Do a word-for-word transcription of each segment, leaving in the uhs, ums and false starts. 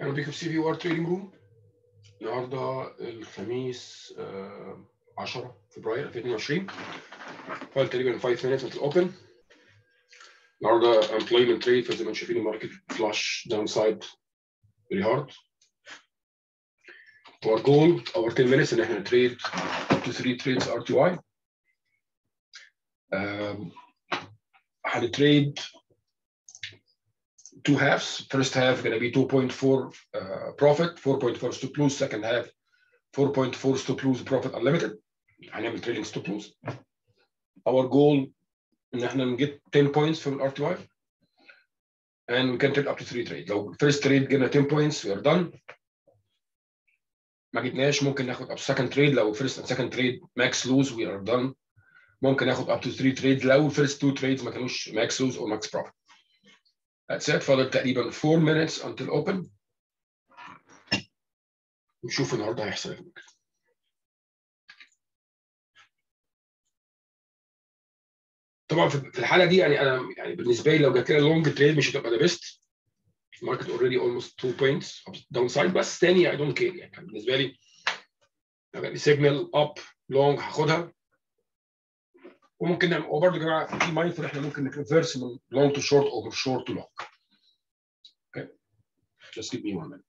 اهلا بيكم في سي في وار تريدنج روم. النهارده الخميس عشرة فبراير ألفين واثنين وعشرين. فاضل تقريبا خمس minutes until open. النهارده employment trade فزي ما انتم شايفين الماركت فلاش داون سايد very hard. Our goal our ten minutes ان احنا trade up to three trades R T Y. هنتريد two halves. First half going to be two point four uh, profit, four point four stop lose. Second half four point four stop lose profit unlimited. هنعمل trading stop lose. Our goal ان احنا نجيب ten points from ال R T Y and we can trade up to three trades. لو first trade جبنا ten points we are done. ما جبناش ممكن ناخد up to second trade. لو first and second trade max lose we are done. ممكن ناخد up to three trades لو first two trades ما كانوش max lose or max profit. That's it. فاضل تقريبا four minutes until open. نشوف النهارده هيحصل ايه. طبعا في الحاله دي يعني انا يعني بالنسبه لي لو جات لنا لونج تريد مش هتبقى ذا بيست. الماركت اوريدي اولموست two points داون سايد، بس تاني اي دونت كير يعني بالنسبه لي لو جات لي سيجنال اب لونج هاخدها. وممكن نعمل وبرده يا جماعه في مايندفول احنا ممكن نكونفيرس من لونج تو شورت او من شورت تو لونج. اوكي just give me one minute.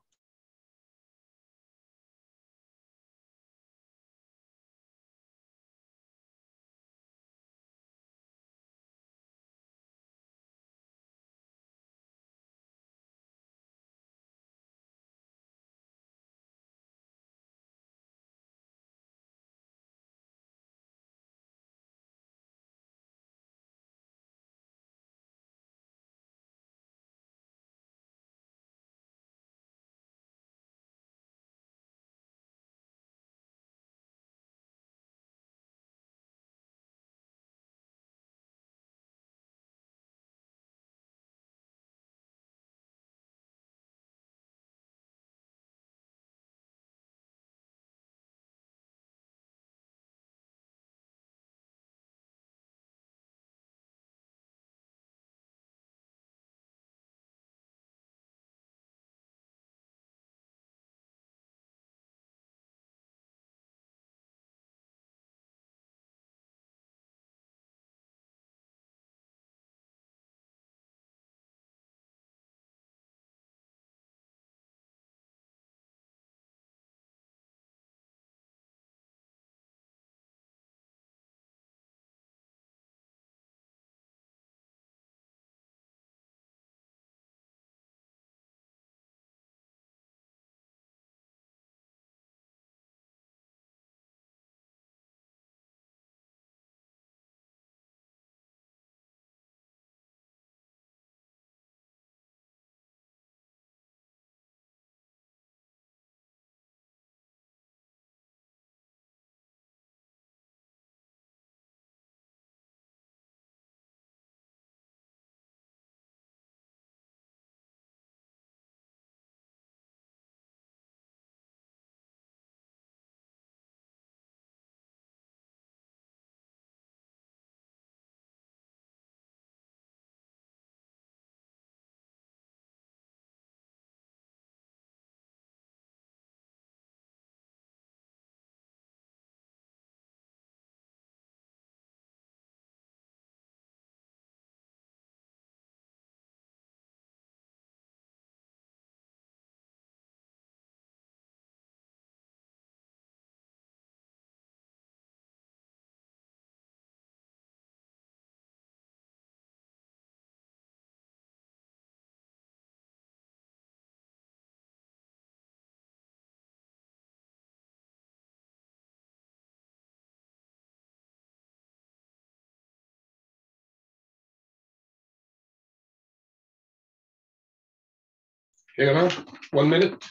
يا جماعه one minute.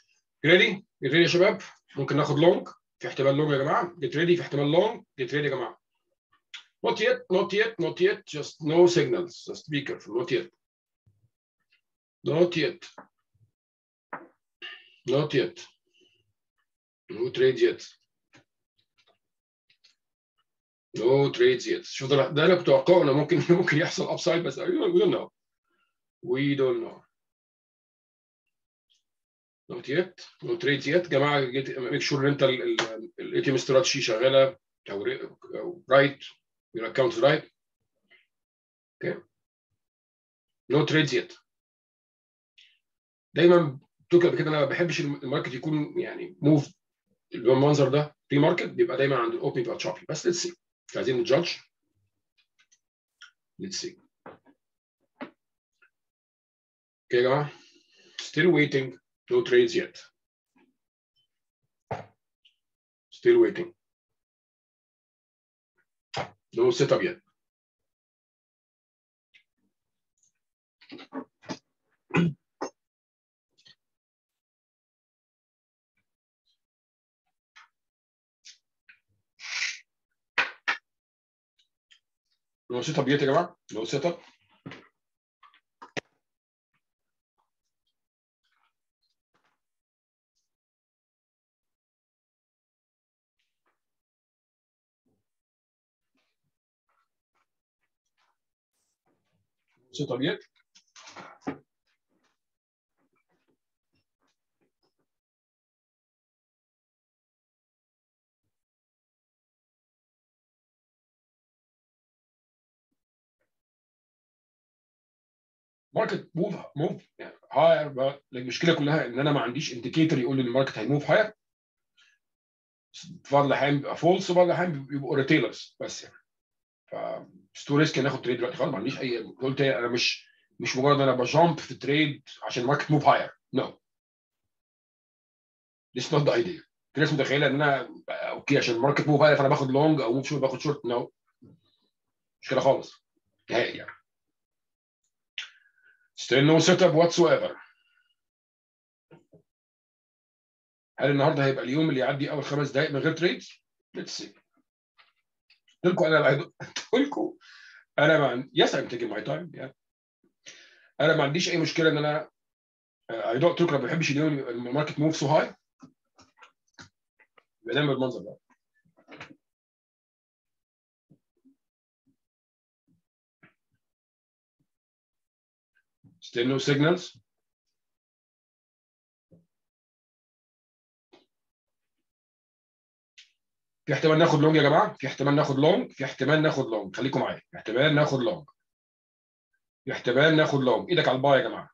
ريدي ريدي يا شباب. ممكن ناخد لونج. في احتمال لونج يا جماعه. جيت ريدي. في احتمال لونج. جيت ريدي يا جماعه. not yet not yet not yet just no signals. just be careful. not yet not yet not yet no trades yet no trades yet. شوف ده ده انا كنت اتوقعه انه ممكن ممكن يحصل اب سايد، بس we don't know we don't know نوت يت نو تريد يت جماعه. ميك شور ان انت الاي تي ام استراتيجي شغاله او رايت يور اكونت رايت. اوكي نو تريد يت. دايما قلت قبل كده انا ما بحبش الماركت يكون يعني موف بالمنظر ده. في ماركت بيبقى دايما عند الاوبن بيبقى تشوبي. بس ليتس سي مش عايزين نجادج. ليتس سي. اوكي يا جماعه still waiting no trades yet. still waiting no setup yet. no setup yet يا جماعه. no setup. setup yet. ماركت موف موف يعني هاير. المشكله كلها ان انا ما عنديش انديكيتور يقول لي الماركت هيموف هاير. في بعض الاحيان بيبقى فولس وبعض الاحيان بيبقوا ريتيلرز بس يعني. ف ستو ريسك ناخد تريد دلوقتي خالص. ما عنديش اي قلت انا مش مش مجرد انا بجامب في التريد عشان الماركت موف هاير. نو ذس نوت ذا ايديا. في ناس متخيله ان انا اوكي عشان الماركت موف هاير فانا باخد لونج او موف شورت باخد شورت. نو no. مش كده خالص نهائي يعني. still no setup whatsoever. هل النهارده هيبقى اليوم اللي يعدي اول خمس دقائق من غير تريد؟ ليتس سي. قلت لكم انا قلت لكم انا ما يس ام تيكينج ماي تايم. انا ما عنديش اي مشكله ان انا اي دونت توك. ما بحبش اليوم الماركت موف سو هاي. بنام بالمنظر ده. still no signals. في احتمال ناخد لونج يا جماعه. في احتمال ناخد لونج. في احتمال ناخد لونج. خليكم معايا. في احتمال ناخد لونج. في احتمال ناخد لونج. ايدك على الباي يا جماعه.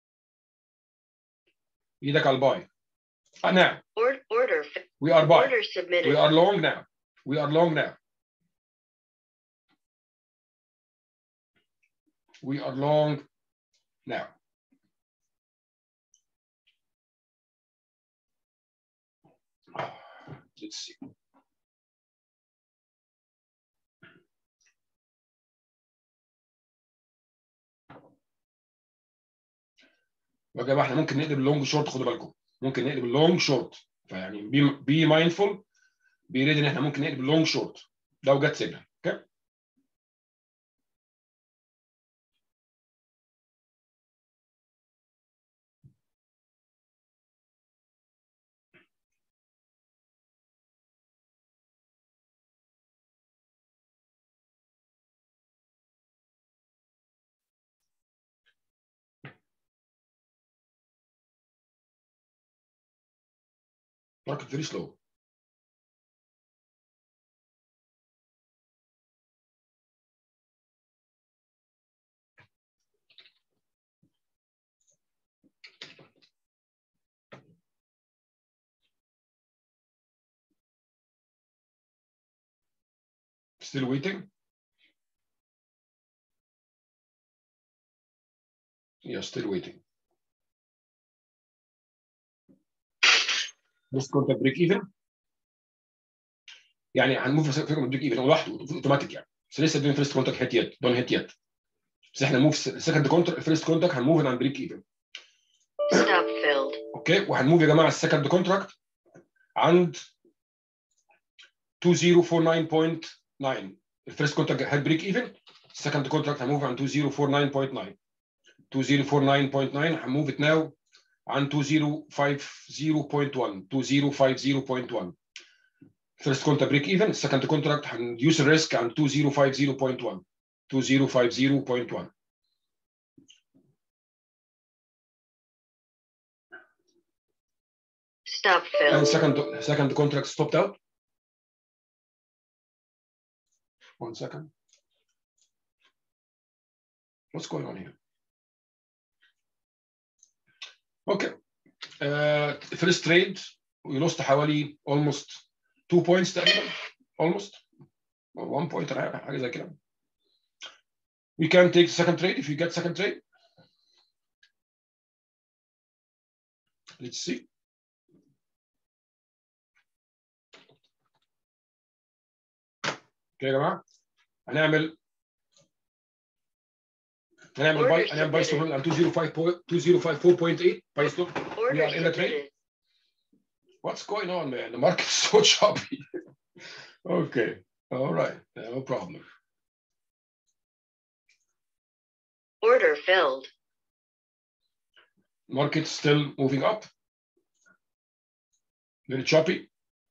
ايدك على الباي. آه نعم. Order. We are buy. Order submitted. We are long now. We are long now. We are long now. Let's see. يا جماعه احنا ممكن نقلب اللونج شورت. خدوا بالكم ممكن نقلب اللونج شورت. فيعني بي بي مايندفول. بي ريدي ان احنا ممكن نقلب اللونج شورت لو جت سيجنال. اوكي market very slow. Still waiting. Yeah, still waiting. First contact break even. يعني هنموف فكره بريك ايفن لوحده اوتوماتيك يعني. بس لسه دوين فيرست كونتاكت هيت يت دون هيت يت. بس احنا موف سكند كونتاكت فيرست كونتاكت هنموف عن بريك ايفن. اوكي وهنموف يا جماعه السكند كونتراكت عند two thousand forty-nine point nine. الفيرست كونتراكت هاد بريك ايفن. السكند كونتراكت هنموف عن two thousand forty-nine point nine. two thousand forty-nine point nine هنموف ات ناو عن two thousand fifty point one. two thousand fifty point one. فيرست كونتراكت بريك ايفن. السكند كونتراكت هنديوس الريسك عن two thousand fifty point one. two thousand fifty point one. Stop fill. And second, second contract stopped out. One second. What's going on here? Okay. Uh, first trade, we lost حوالي almost two points تقريبا. Almost. Or one point حاجة زي كده. We can take the second trade if you get second trade. Let's see. اوكي يا جماعه هنعمل هنعمل باي هنعمل باي ستوب على two zero five four point eight باي ستوب. We are in the trade. What's going on, man? The market is so choppy. Okay, all right, no problem. Order filled. Market still moving up. Very choppy.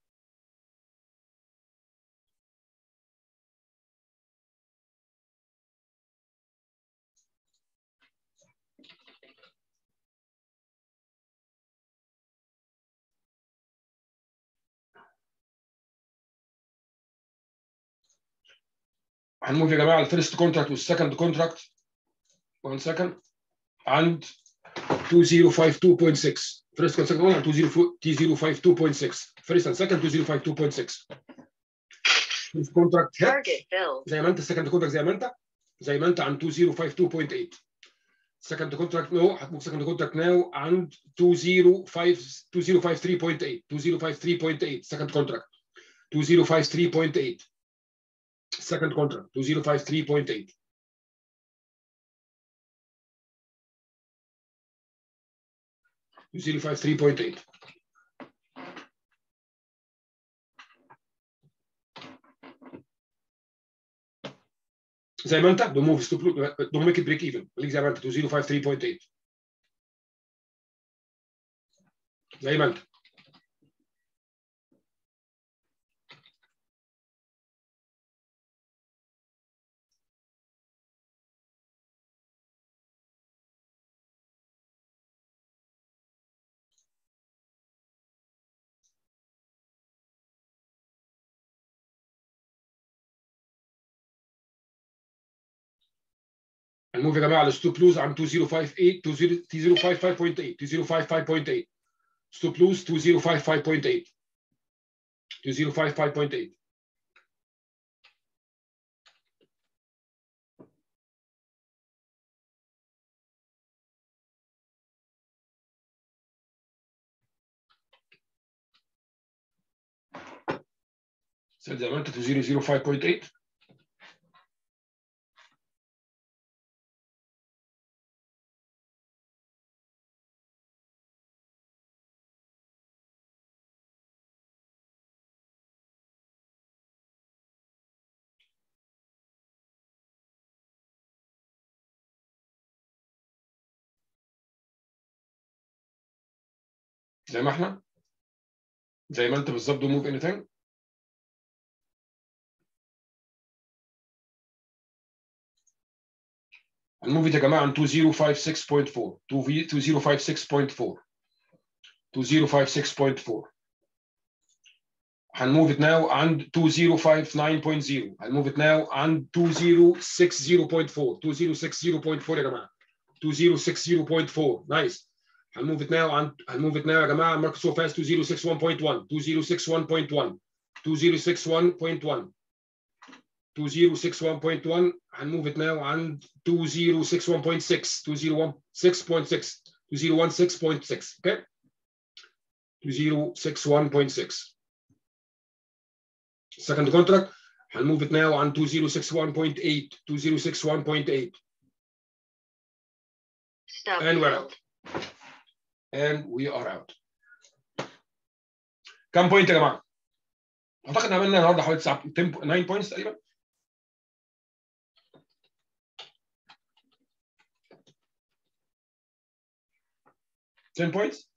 هنموف يا جماعه الفيرست كونتراكت والسكند كونتراكت. one second. عند two zero five two point six. First and second one عند two zero five two point six. First and second two zero five two point six. First contract hit زي ما انت. السكند كونتراكت زي ما انت زي ما انت عند two zero five two point eight. Second contract no. هتموف second contract now عند two zero five three point eight. two zero five three point eight. Second contract. two zero five three point eight. Second contract two zero five three point eight. two zero five three point eight. زي ما انت don't move stop don't make it break even. خليك زي ما انت two zero five three point eight. زي ما انت. هنموف يا جماعه الستوب لوز عن two zero five eight two zero five five point eight two zero five five point eight. ستوب لوز two zero five five point eight. two zero five five point eight. سيل زي ما انت two zero zero five point eight. زي ما احنا زي ما انت بالظبط don't move anything. هنموف يا جماعه عن two zero five six point four. two zero five six point four. two zero five six point four. هنموف it now عند two zero five nine point zero. هنموف it now عند two zero six zero point four. two zero six zero point four يا جماعه. two zero six zero point four. نايس. هنموف it now عند هنموف it now يا جماعه. الماركت سو فاست two zero six one point one. two zero six one point one. two zero six one point one. two zero six one point one. هنموف it now عند two zero six one point six. two zero six point six. two zero six point six. Okay. two zero six one point six. Second contract, I'll move it now on two zero six one point eight. two zero six one point eight. Stop. And we're out. And we are out. كم بوينت يا جماعه؟ اعتقد عملنا النهارده حوالي تسعة nine بوينتس تقريبا. ten بوينتس.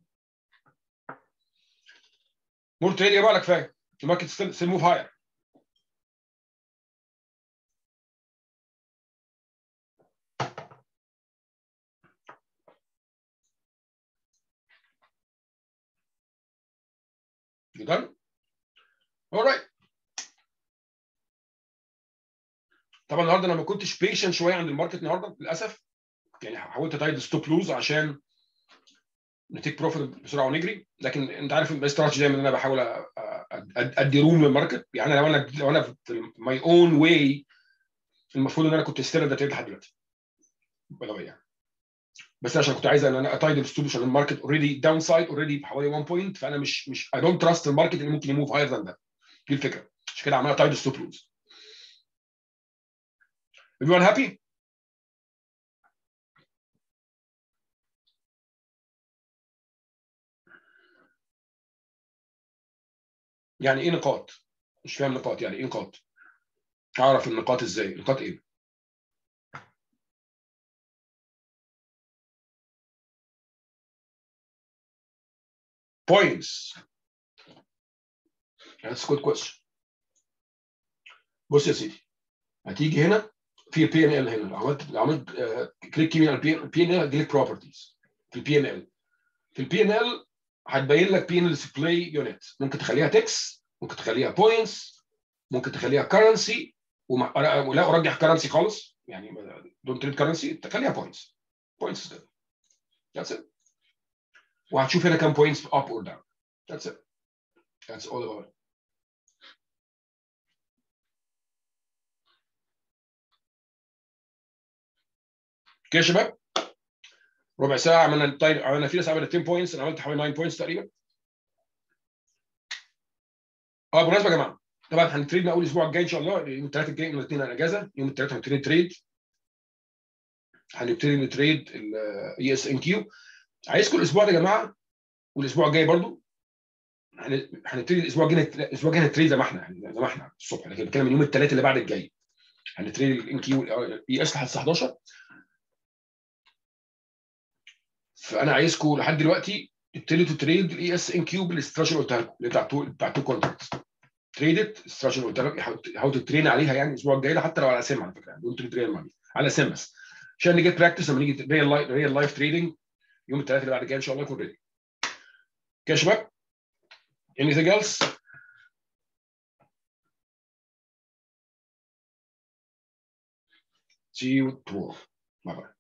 مور تريد يا بقى كفايه. The market still still move higher. You done? All right. طبعا النهارده انا ما كنتش بيشنت شويه عند الماركت النهارده للاسف، يعني حاولت اتايد ستوب لوز عشان نتيك بروفيت بسرعه ونجري، لكن انت عارف الاستراتيجي دايما ان انا بحاول ادي روم للماركت. يعني لو انا لو انا في ماي اون واي المفروض ان انا كنت ستيل ده تريد لحد دلوقتي بلغي يعني، بس عشان كنت عايز ان انا اتايد الستوب عشان الماركت اوريدي داون سايد اوريدي بحوالي واحد بوينت، فانا مش مش اي دونت تراست الماركت اللي ممكن يموف هاير ذان ده. دي الفكره، عشان كده عمال اتايد ستوب لوز. Everyone happy؟ يعني ايه نقاط؟ مش فاهم نقاط، يعني ايه نقاط؟ اعرف النقاط ازاي؟ نقاط ايه؟ points. That's a good question. بص يا سيدي، هتيجي هنا في بي ان ال، هنا لو عملت لو عملت كليك يمين على البي ان ال هتجيلك بروبرتيز في البي ان ال. في البي ان ال هتبين لك بي ان ال ديسبلاي يونت، ممكن تخليها تكس، ممكن تخليها بوينتس، ممكن تخليها كرنسي، ولا ارجح كرنسي خالص يعني دونت تريد كرنسي، تخليها بوينتس. بوينتس كده. That's it. وهتشوف هنا كام بوينتس اب اور داون. That's it. That's all about it. كده يا شباب، ربع ساعه عملنا تايم، عملنا في ناس عملت عشرة بوينتس، انا عملت حوالي تسعة بوينتس تقريبا. اه بالمناسبه يا جماعه، طبعا هنتريد من اول الاسبوع الجاي ان شاء الله، يوم الثلاث الجاي، يوم الاثنين انا اجازه، يوم الثلاث هنبتدي تريد، هنبتدي نتريد الاي اس ان كيو. عايزكم الاسبوع ده يا جماعه والاسبوع الجاي برضو، هنبتدي الاسبوع الجاي، الاسبوع الجاي هنتريد زي ما احنا يعني زي ما احنا الصبح، لكن بتكلم من يوم الثلاث اللي بعد الجاي هنتريد الان كيو اي اس لحد الساعه حداشر. فانا عايزكم لحد دلوقتي تبتدوا تتريد الاي اس ان كيو بالاستراتيجي اللي قلتها لكم، اللي بتاع تو بتاع تو كونتراكتس. تريد ات استراتيجي اللي قلت لك، حاول تترين عليها يعني الاسبوع الجاي، حتى لو على سم على فكره، دونت تريد ماني على سم بس، عشان نجيب براكتس لما نيجي ريال لايف ريال لايف تريدنج يوم الثلاث اللي بعد الجاي ان شاء الله يكون ريدي. كده يا شباب، anything else؟ See you tomorrow. Bye bye.